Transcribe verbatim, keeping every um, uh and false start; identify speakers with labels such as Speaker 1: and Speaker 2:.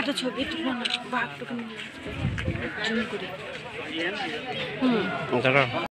Speaker 1: একটা ছবি তুলে না বাঘটুকু নিয়ে আসবে জুম করে হুম